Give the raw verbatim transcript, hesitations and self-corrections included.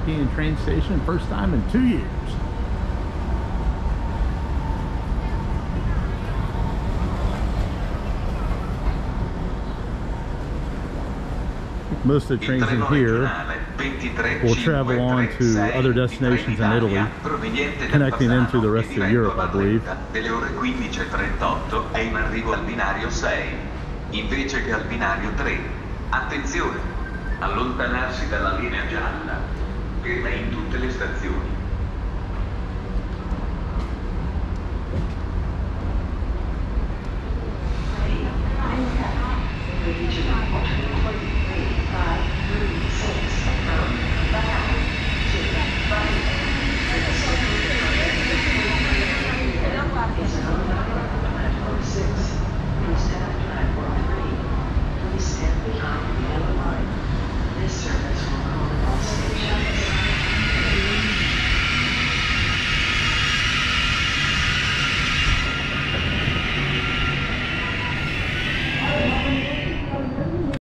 European train station, first time in two years. Most of the trains in here will travel on to other destinations in Italy, connecting into the rest of Europe, I believe. Delle ore quindici e trentotto è in arrivo al binario sei, invece che al binario tre. Attenzione! Allontanarsi dalla linea gialla, ferma in tutte le stazioni.